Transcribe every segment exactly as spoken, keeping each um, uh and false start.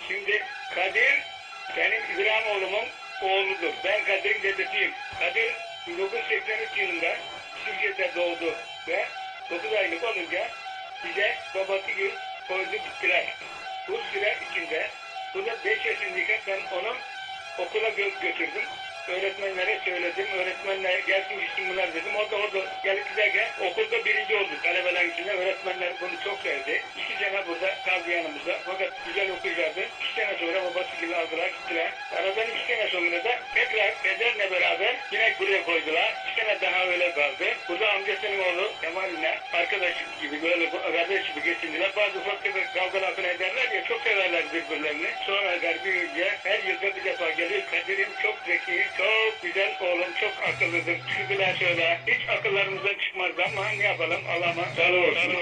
Şimdi Kadir benim İbrahimoğlu'mun oğludur. Ben Kadir'in dedesiyim. Kadir bin dokuz yüz seksen üç yılında Türkiye'de doğdu ve dokuz aylık olunca bize babası gibi koydu gittiler. Bu süre içinde burada beş yaşındayken ben onu okula gö götürdüm. Öğretmenlere söyledim. Öğretmenler gelsin gitsin bunlar dedim. O da orada gelip giderken okulda birinci olduk. Talebelerin içinde öğretmenler bunu çok sevdi. İki sene burada kaldı yanımızda. Fakat güzel okuyacağız. İki sene sonra babası gibi aldılar gittiler. Aradan iki sene sonra da tekrar pederle beraber yine buraya koydular. İki sene daha öyle kaldı. Burada amcasının oğlu Kemal'le arkadaş gibi böyle kardeş gibi geçindiler. Bazı ufak tefek kavga lafını ederler ya, çok severler birbirlerini. Sonra büyüyünce her yılda bir defa geliyor. Kadir'im çok zeki, çok güzel oğlum, çok akıllıdır. Şükürler söyle. Hiç akıllarımızdan çıkmaz ama ne yapalım, Allah'ıma sağ olsun.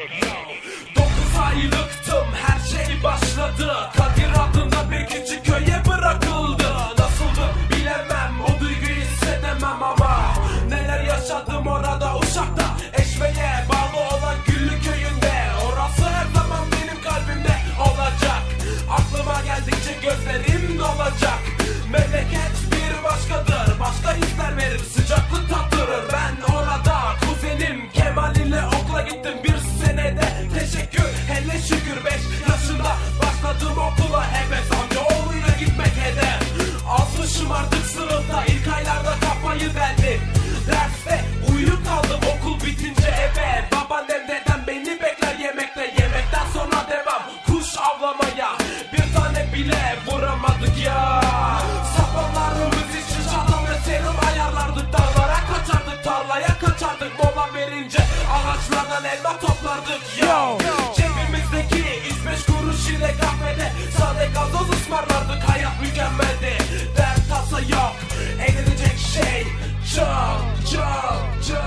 Dokuz aylıktım, her şey başladı. Kadir adında bir küçük köye bırakıldı. Nasıldı bilemem, o duyguyu hissedemem ama neler yaşadım orada Uşak'ta, Eşve'ye bağlı olan Güllü köyünde. Orası her zaman benim kalbimde olacak. Aklıma geldikçe gözlerim dolacak. Memleket bir başkadır, başka hisler verir, sıcaklık tattırır. Ben orada kuzenim Kemal ile okula gittim bir senede. Teşekkür hele şükür, beş yaşında başladım okula. Heves amcaoğluyla gitmek hedef. Azmışım artık sınıfta, ilk aylarda kafayı verdim. Derste uyuyup kaldım okul bitince eve. Babaannem dedem beni bekler yemekte, yemekten sonra devam kuş avlamaya. Bir tane bile vuramadık ya. Sapanlarımız için şatam ve serum ayarlardık. Dağlara kaçardık, tarlaya kaçardık. Mola verince ağaçlardan elma toplardık yo. Cebimizdeki üç beş kuruş ile kahvede sade gazoz ısmarlardık. Hayat mükemmeldi, dert tasa yok, eğlenecek şey çok çok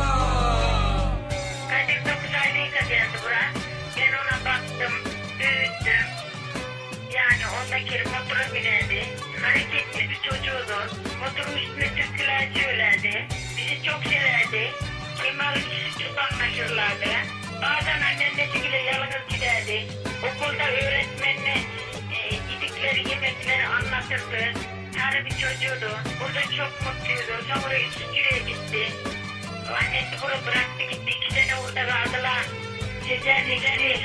çok. Kadir dokuz aylığıyla geldi buraya. Ben ona baktım, büyüttüm. Yani ondaki motora binerdi. Hareketli bir çocuğuydu. Motorun üstüne türküler söylerdi. Bizi çok severdi. Kemal ikisi çok anlaşırlardı. Bazen annesiyle yalnız giderdi. Okulda öğretmenle e, yedikleri yemekleri anlatırdı. Her bir çocuğuydu. Burada çok mutluydu. Sonra İzmir'e gitti. Annesi bunu bıraktı gitti. İki sene orada kaldılar. Sezerlikleri.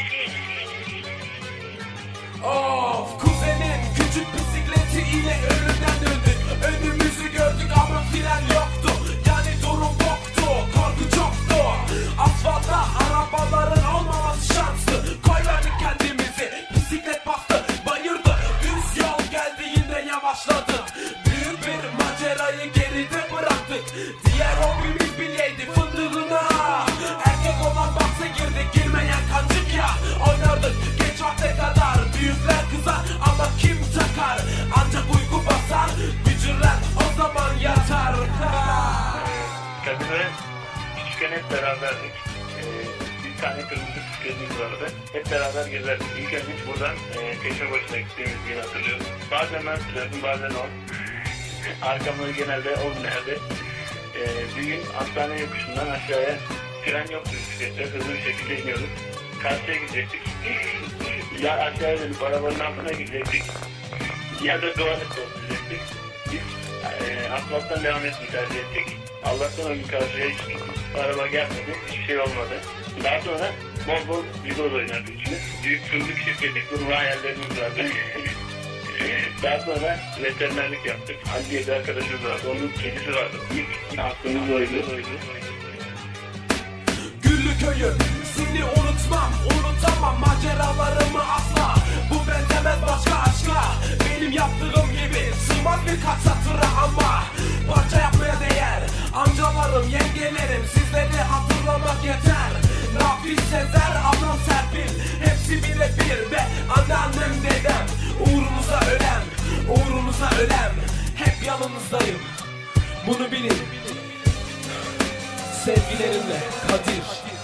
Of, kuzenin küçük bisikleti ile önünden döndük. Önümüzü gördük ama fren yoktu. Yani durum boktu, korku çoktu. Asfaltta arabaların olmaması şansı. Koyverdik kendimizi, bisiklet bastı, bayırdı. Düz yol geldi yine yavaşladık. Büyük bir macerayı geride bıraktık. Diğer hobimiz bilyeydi fındığına. Erkek olan bahse girdik, girmeyen kancık ya. Oynardık geç vakte kadar. Büyükler kızar ama kim takar? Ancak uyku basar, bücürler o zaman yatar. Kadir'le küçükken hep beraberdik. Ee, bir tane kırmızı bisikletimiz vardı. Hep beraber gezerdik. İlk önce buradan e, Keşmebaşı'na gittiğimiz gün hatırlıyorum. Bazen ben sürerdim, bazen o. Arkamda genelde o binerdi. Ee, bir gün hastane yokuşundan aşağıya fren yoktu bisiklette. Hızlı bir şekilde iniyorduk. Karşıya gidecektik. Ya aşağıya dönüp arabanın altına gidecektik. Ya da duvarı toplayacaktık. Biz e, asfalttan devam etmeyi tercih ettik. Allah'tan o gün karşıya hiç araba gelmedi. Hiçbir şey olmadı. Daha sonra bol bol vizoz oynardık içinde. Büyük fındık şirketi kurma hayallerimiz vardı. Daha sonra veterinerlik yaptık. Ali diye bir arkadaşımız vardı. Onun kedisi vardı. İlk aklımız oydu. Güllü köyü, seni unutmam, unutamam maceralarımı asla. Bu benzemez başka aşka, benim yaptığım gibi sığmaz birkaç satıra ama parça yapmaya değer. Amcalarım, yengelerim, sizleri hatırlamak yeter. Nafiz Sezer, ablam Serpil, hepsi birebir ve anneannem dedem. Uğrunuza ölem, uğrunuza ölem, hep yanınızdayım, bunu bilin. Sevgilerimle Kadir.